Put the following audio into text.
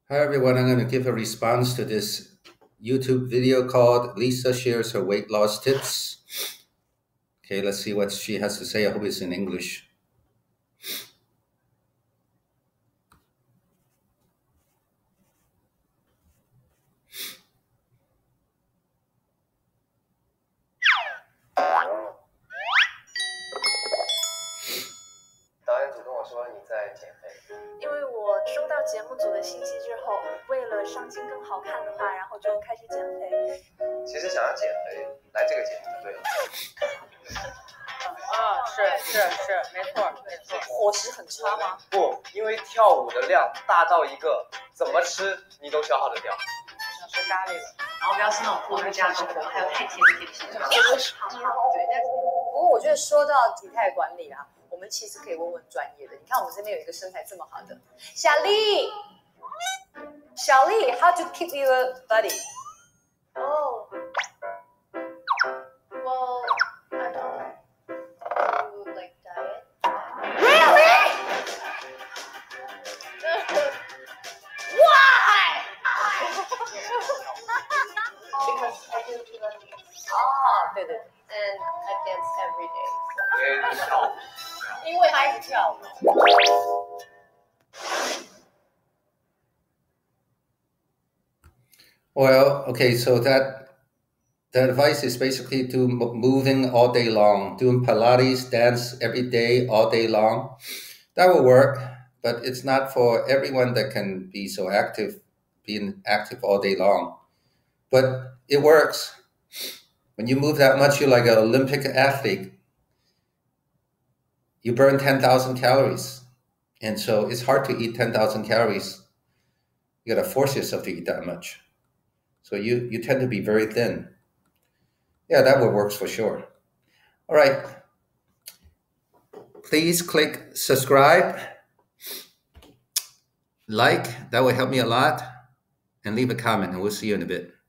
Hi everyone, I'm going to give a response to this YouTube video called Lisa Shares Her Weight Loss Tips. Okay, let's see what she has to say. I hope it's in English. 导演组跟我说你在减肥， 因为我收到节目组的信息之后，为了上镜更好看的话，然后就开始减肥。 其实想要减肥，来这个节目就对了。 是，没错。伙食很差吗？ 不，因为跳舞的量大到一个怎么吃你都消耗得掉。 想吃咖喱了， 然后不要吃那种过度加工的，还有太甜的甜食。 对，但是不过我觉得说到体态管理啊，我们其实可以问问专业的。你看我们这边有一个身材这么好的小丽，how to keep your body？ Oh, well, I don't do like diet. Really? Why? Because I do Pilates 对 and I dance every day. 因为跳舞。 因为他一直跳舞。 Well, okay, so the advice is basically to moving all day long, doing Pilates, dance every day, all day long. That will work, but it's not for everyone that can be so active, being active all day long. But it works. When you move that much, you're like an Olympic athlete. You burn 10,000 calories. And so it's hard to eat 10,000 calories. You got to force yourself to eat that much. So you tend to be very thin. Yeah, that one works for sure. All right. Please click subscribe, like, that will help me a lot, and leave a comment, and we'll see you in a bit.